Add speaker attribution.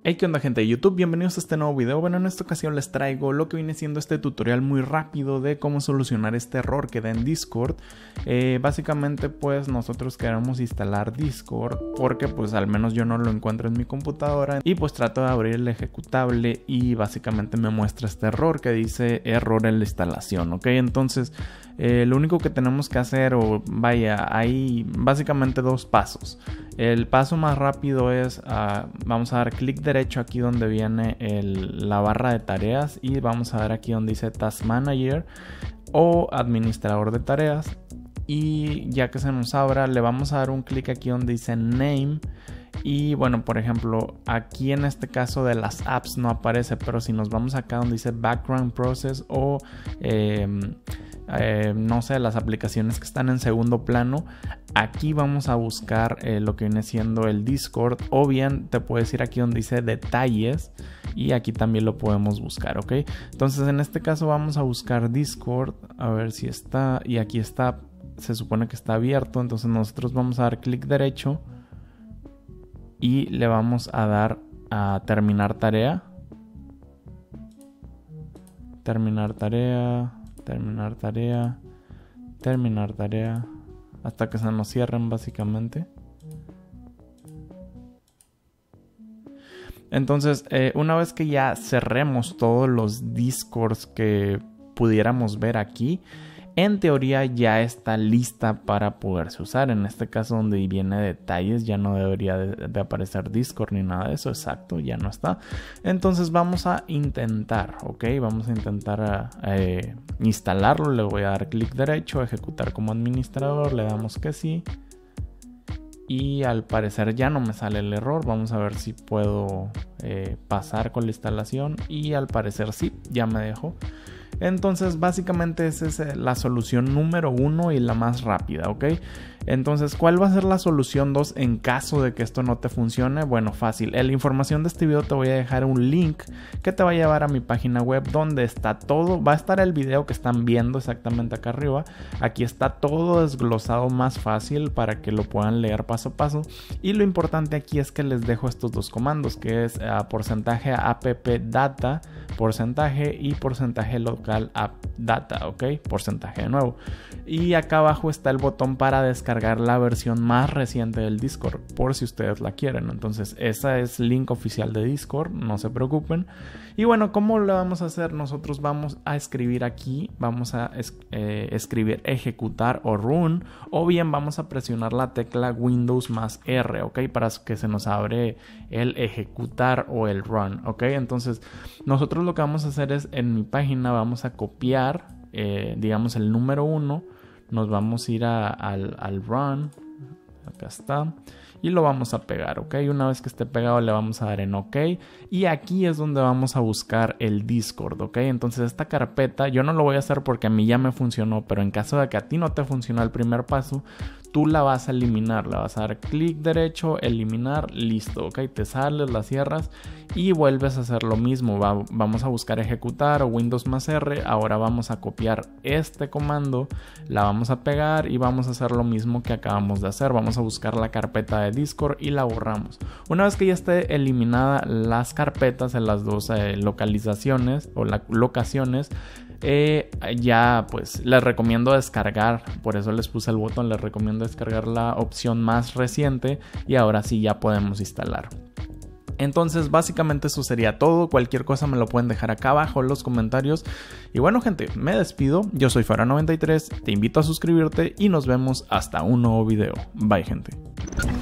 Speaker 1: Hey, ¿qué onda, gente de YouTube? Bienvenidos a este nuevo video. Bueno, en esta ocasión les traigo lo que viene siendo este tutorial muy rápido de cómo solucionar este error que da en Discord. Básicamente, pues nosotros queremos instalar Discord porque pues al menos yo no lo encuentro en mi computadora y pues trato de abrir el ejecutable y básicamente me muestra este error que dice error en la instalación, ¿ok? Entonces, lo único que tenemos que hacer, hay básicamente dos pasos. El paso más rápido es, vamos a dar clic derecho aquí donde viene la barra de tareas y vamos a dar aquí donde dice Task Manager o Administrador de Tareas, y ya que se nos abra le vamos a dar un clic aquí donde dice Name. Y bueno, por ejemplo, aquí en este caso de las apps no aparece, pero si nos vamos acá donde dice Background Process o no sé, las aplicaciones que están en segundo plano, aquí vamos a buscar lo que viene siendo el Discord, o bien te puedes ir aquí donde dice detalles y aquí también lo podemos buscar, ¿ok? Entonces en este caso vamos a buscar Discord, a ver si está, y aquí está, se supone que está abierto. Entonces nosotros vamos a dar clic derecho y le vamos a dar a terminar tarea, hasta que se nos cierren básicamente. Entonces una vez que ya cerremos todos los Discords que pudiéramos ver aquí, en teoría ya está lista para poderse usar. En este caso donde viene detalles ya no debería de aparecer Discord ni nada de eso. Exacto, ya no está. Entonces vamos a intentar, ok, vamos a intentar instalarlo. Le voy a dar clic derecho, ejecutar como administrador, le damos que sí. Y al parecer ya no me sale el error. Vamos a ver si puedo pasar con la instalación. Y al parecer sí, ya me dejó. Entonces básicamente esa es la solución número 1 y la más rápida, ¿ok? Entonces, ¿cuál va a ser la solución 2 en caso de que esto no te funcione? Bueno, fácil. En la información de este video te voy a dejar un link que te va a llevar a mi página web donde está todo. Va a estar el video que están viendo exactamente acá arriba. Aquí está todo desglosado más fácil para que lo puedan leer paso a paso. Y lo importante aquí es que les dejo estos dos comandos, que es porcentaje appdata, porcentaje, y porcentaje local appdata, ¿ok? Porcentaje de nuevo. Y acá abajo está el botón para descargar la versión más reciente del Discord, por si ustedes la quieren. Entonces esa es link oficial de Discord, no se preocupen. Y bueno, ¿cómo lo vamos a hacer? Nosotros vamos a escribir aquí, vamos a escribir ejecutar o run, o bien vamos a presionar la tecla Windows más R, ¿ok? Para que se nos abre el ejecutar o el run, ¿ok? Entonces nosotros lo que vamos a hacer es, en mi página vamos a copiar, digamos, el número 1, nos vamos a ir al run, acá está, y lo vamos a pegar, ¿ok? Una vez que esté pegado le vamos a dar en OK, y aquí es donde vamos a buscar el Discord, ¿ok? Entonces esta carpeta, yo no lo voy a hacer porque a mí ya me funcionó, pero en caso de que a ti no te funcione el primer paso, tú la vas a eliminar, le vas a dar clic derecho, eliminar, listo, ¿ok? Te sales, la cierras y vuelves a hacer lo mismo. Vamos a buscar ejecutar o Windows más R. Ahora vamos a copiar este comando, la vamos a pegar y vamos a hacer lo mismo que acabamos de hacer. Vamos a buscar la carpeta de Discord y la borramos. Una vez que ya esté eliminada las carpetas en las dos localizaciones o locaciones, ya pues les recomiendo descargar, por eso les puse el botón, les recomiendo descargar la opción más reciente y ahora sí ya podemos instalar. Entonces básicamente eso sería todo. Cualquier cosa me lo pueden dejar acá abajo en los comentarios. Y bueno, gente, me despido. Yo soy Fara93, te invito a suscribirte y nos vemos hasta un nuevo video. Bye, gente.